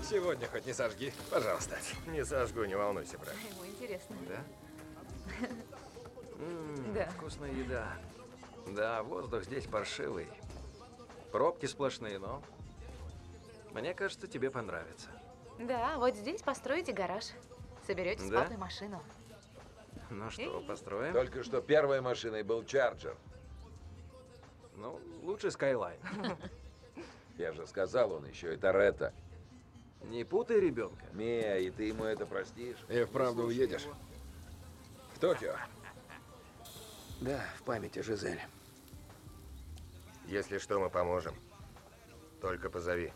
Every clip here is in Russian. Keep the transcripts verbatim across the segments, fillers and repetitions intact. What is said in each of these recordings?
Сегодня хоть не сожги, пожалуйста. Не сожгу, не волнуйся, брат. Ему интересно. Да? М, Да. Вкусная еда. Да, воздух здесь паршивый. Пробки сплошные, но... Мне кажется, тебе понравится. Да, вот здесь построите гараж. Соберете с Да? папой машину. Ну что, Эй. построим? Только что первой машиной был Чарджер. Ну, лучше Skyline. Я же сказал, он еще и Торетто. Не путай ребенка. Мия, и ты ему это простишь? И вправду уедешь? В Токио? Да, в памяти Жизель. Если что, мы поможем. Только позови.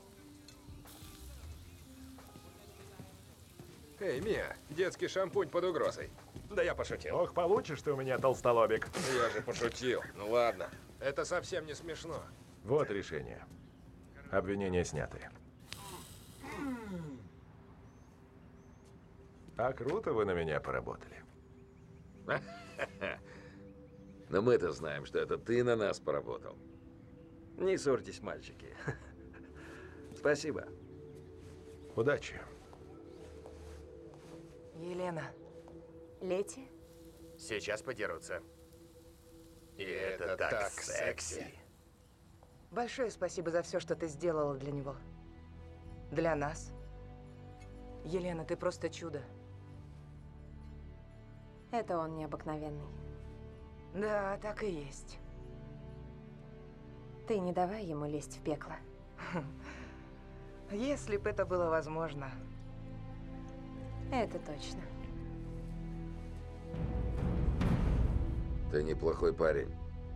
Эй, Мия, детский шампунь под угрозой. Да я пошутил. Ох, получишь ты у меня, толстолобик. Я же пошутил. Ну ладно. Это совсем не смешно. Вот решение. Обвинения сняты. А круто вы на меня поработали. Но мы-то знаем, что это ты на нас поработал. Не ссорьтесь, мальчики. Спасибо. Удачи. Елена, Лети. Сейчас подерутся. И это так секси. большое спасибо за все, что ты сделала для него. Для нас. Елена, ты просто чудо. Это он необыкновенный. Да, так и есть. Ты не давай ему лезть в пекло. Если бы это было возможно. Это точно. Ты неплохой парень.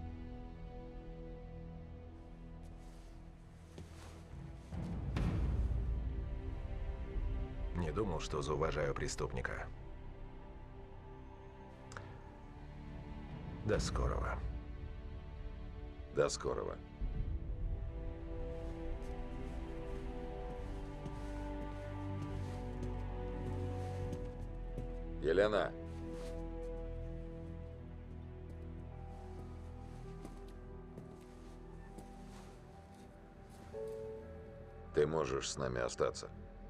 Не думал, что зауважаю преступника. До скорого. До скорого. Елена. Ты можешь с нами остаться.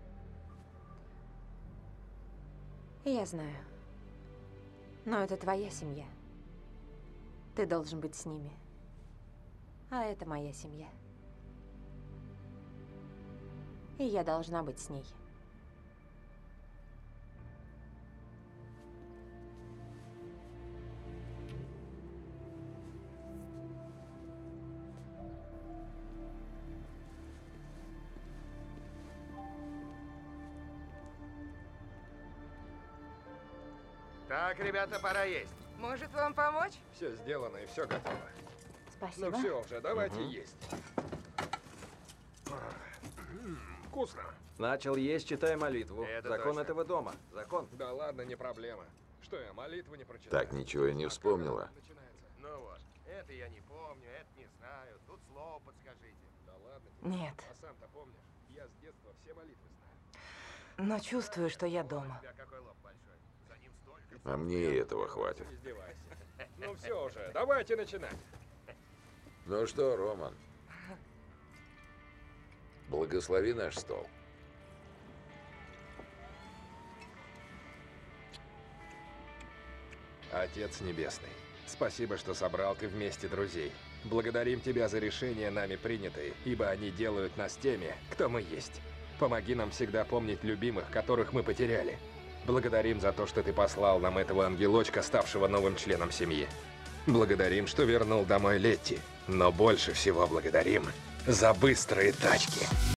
Я знаю. Но это твоя семья. Ты должен быть с ними. А это моя семья. И я должна быть с ней. Так, ребята, пора есть. Может вам помочь? Все сделано и все готово. Спасибо. Ну все уже, давайте есть. Вкусно. Начал есть, читай молитву. Это Закон точно. этого дома. Закон. Да ладно, не проблема. Что я молитву не прочитал? Так ничего и не вспомнила. Начинается. Ну вот, это я не помню, это не знаю. Тут слово подскажите. Да ладно. тебе. Нет. А сам-то помнишь? Я с детства все молитвы знаю. Но чувствую, что я дома. У тебя какой лоб большой? За ним столько. А мне и этого хватит. Издевайся. Ну все уже, давайте начинать. Ну что, Роман? Благослови наш стол. Отец Небесный, спасибо, что собрал ты вместе друзей. Благодарим тебя за решения нами принятые, ибо они делают нас теми, кто мы есть. Помоги нам всегда помнить любимых, которых мы потеряли. Благодарим за то, что ты послал нам этого ангелочка, ставшего новым членом семьи. Благодарим, что вернул домой Летти. Но больше всего благодарим за быстрые тачки.